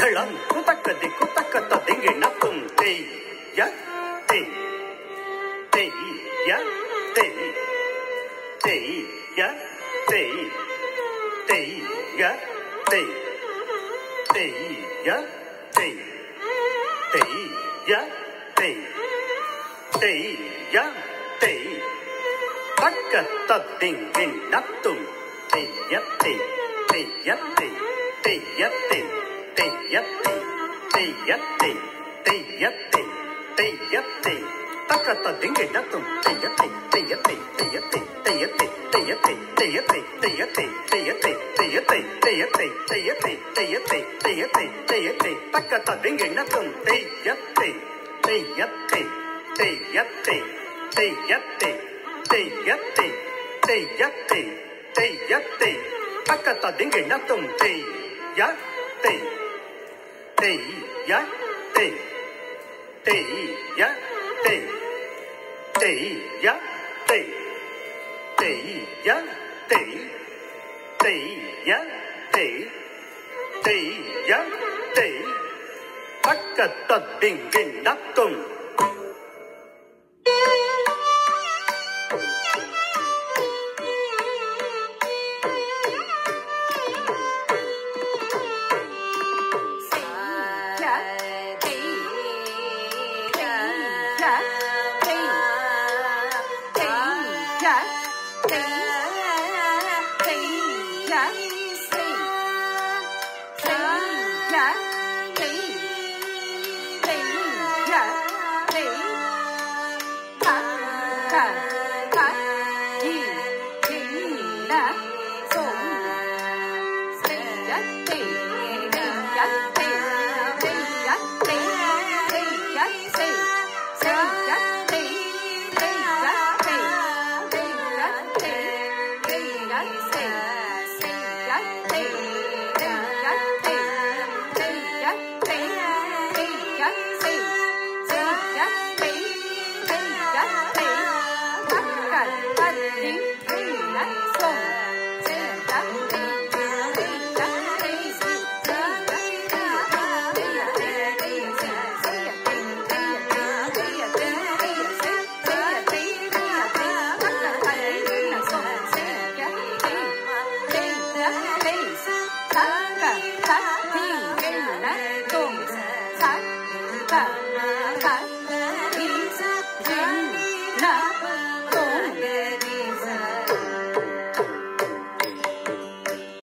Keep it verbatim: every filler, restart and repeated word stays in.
தளம் குதக்கதி குதக்கத்த திங்கி நத்தும் தேய் ய தேய் தேய் ய தேய் தேய் ய தேய் தேய் ய தேய் தேய் ய தேய் தேய் ய தேய் தேய் ய தேய் தக்கத்த திங்கி நத்தும் தேய் ய தேய் தேய் ய தேய் தேய் ய தேய் தேய் ய தேய் தேய் ய தேய் தேய் ய தேய் தேய் ய தேய் தக்கத்த திங்கி நத்தும் தேய் ய தேய் தேய் ய தேய் தேய் ய தேய் தேய் ய தேய் தேய் ய தேய் தேய் ய தேய் தேய் ய தேய் தேய் ய தேய் தேய் ய தேய் தேய் ய தேய் தேய் ய தேய் தேய் ய தேய் தேய் ய தேய் தேய் ய தேய் தக்கத்த திங்கி நத்தும் தேய் ய தேய் தேய் ய தேய் தேய் ய தேய் தேய் ய தேய் தேய் ய தேய் தேய் ய தேய் தேய் ய தேய் தக்கத்த திங்கி நத்தும் தேய் ய தேய் தேய் ய தேய் தேய் ய தேய் தேய் ய தேய் தேய் ய தேய் தேய் ய தேய் தேய் ய தேய் தக்கத்த திங்கி நத்தும் Hey!